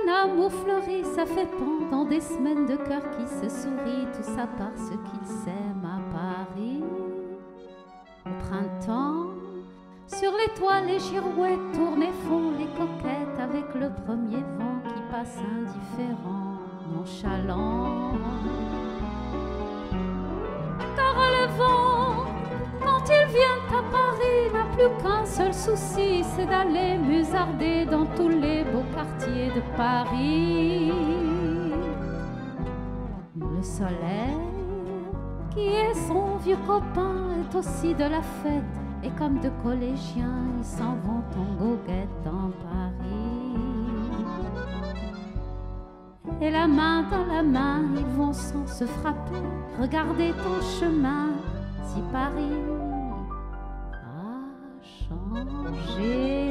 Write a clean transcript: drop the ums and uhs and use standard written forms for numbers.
amour fleuri, ça fait pendant des semaines de cœur qui se sourit, tout ça parce qu'ils s'aiment à Paris. Au printemps, sur les toits, les girouettes tournent et font les coquettes avec le premier vent qui passe indifférent, nonchalant. Car le vent, quand il vient à Paris, n'a plus qu'un seul souci, c'est d'aller musarder dans tous les beaux quartiers de Paris. Le soleil, qui est son vieux copain, est aussi de la fête, et comme de collégiens, ils s'en vont en goguette dans Paris. Et la main dans la main, ils vont sans se frapper, regarder ton chemin, si Paris a changé.